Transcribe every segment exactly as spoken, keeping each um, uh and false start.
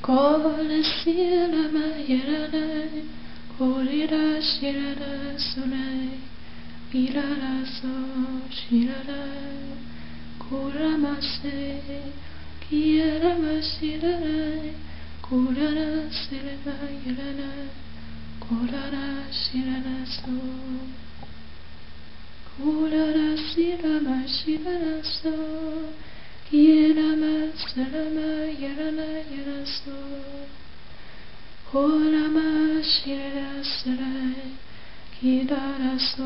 Kole sila ma yerane, korira shirada sole, ilala so shirada, kuramase, kiyarama shirada, kurara silama yerane, kurara shirada so, kurara silama shirada so. Yelama salama yelana yelaso, Holama shira sarai, Kidara so,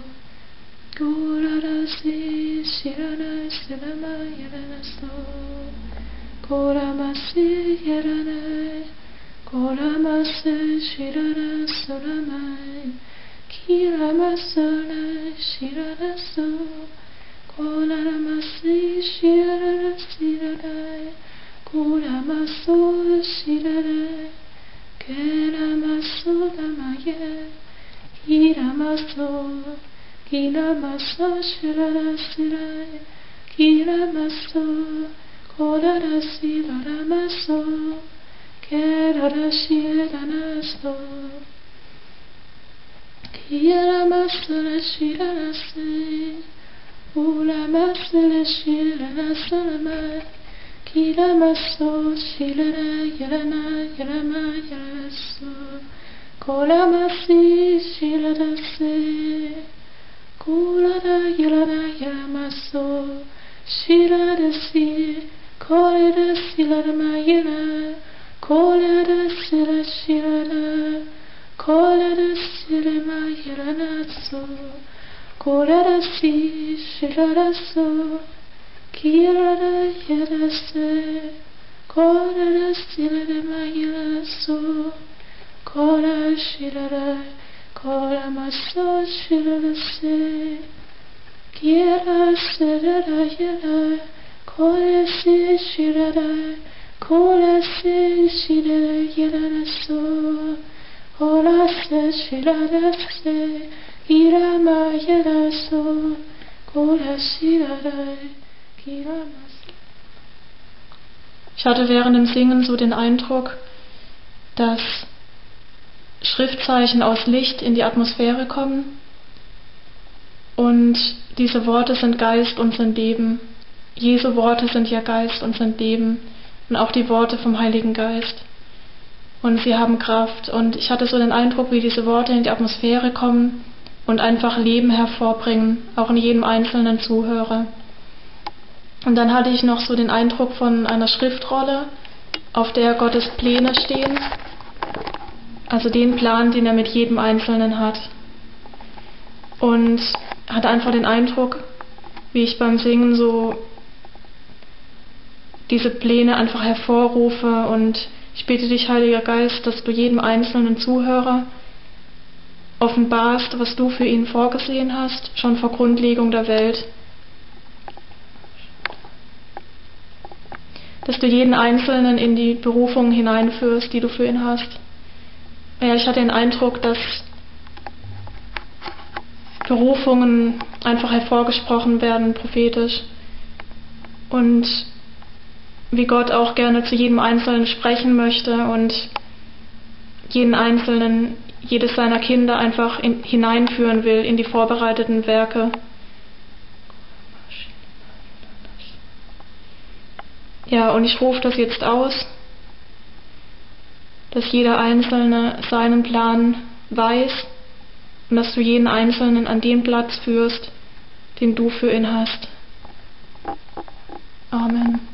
Kurara si shirana salama yelana so, Kurama si yelana, Kurama si shirana salama, Kirama sala shirana so. Kolamasi shirada sirada, Kolamaso shirada, Kelamaso damaye, Kilamaso, Kilamaso shirada sirada, Kilamaso, Kolada sirada maso, Kelada shirada so, Kilamaso shirada si. Ula masala shilana salama, kila maso shilana yalana yalama yalaso, kola masi shilana se, kola da yalana yalamaso, shilana si, kola da silana yala, kola da sila shilana, kola da silama yalana so. Kolada si shilada so, kirada yada se, kolada silada mayala so, kola shilada, kola maso shilada se, kira silada yada, kola si shilada, kola si shilada yada so, kola si shilada se. Kirama yada so, kola shirada, kirama. Ich hatte während dem Singen so den Eindruck, dass Schriftzeichen aus Licht in die Atmosphäre kommen und diese Worte sind Geist und sind Leben. Jesu Worte sind ja Geist und sind Leben und auch die Worte vom Heiligen Geist. Und sie haben Kraft und ich hatte so den Eindruck, wie diese Worte in die Atmosphäre kommen und einfach Leben hervorbringen, auch in jedem einzelnen Zuhörer. Und dann hatte ich noch so den Eindruck von einer Schriftrolle, auf der Gottes Pläne stehen, also den Plan, den er mit jedem Einzelnen hat. Und hatte einfach den Eindruck, wie ich beim Singen so diese Pläne einfach hervorrufe und ich bitte dich, Heiliger Geist, dass du jedem einzelnen Zuhörer offenbarst, was du für ihn vorgesehen hast, schon vor Grundlegung der Welt. Dass du jeden Einzelnen in die Berufung hineinführst, die du für ihn hast. Ja, ich hatte den Eindruck, dass Berufungen einfach hervorgesprochen werden, prophetisch. Und wie Gott auch gerne zu jedem Einzelnen sprechen möchte und jeden Einzelnen, jedes seiner Kinder einfach in, hineinführen will in die vorbereiteten Werke. Ja, und ich rufe das jetzt aus, dass jeder Einzelne seinen Plan weiß und dass du jeden Einzelnen an den Platz führst, den du für ihn hast. Amen.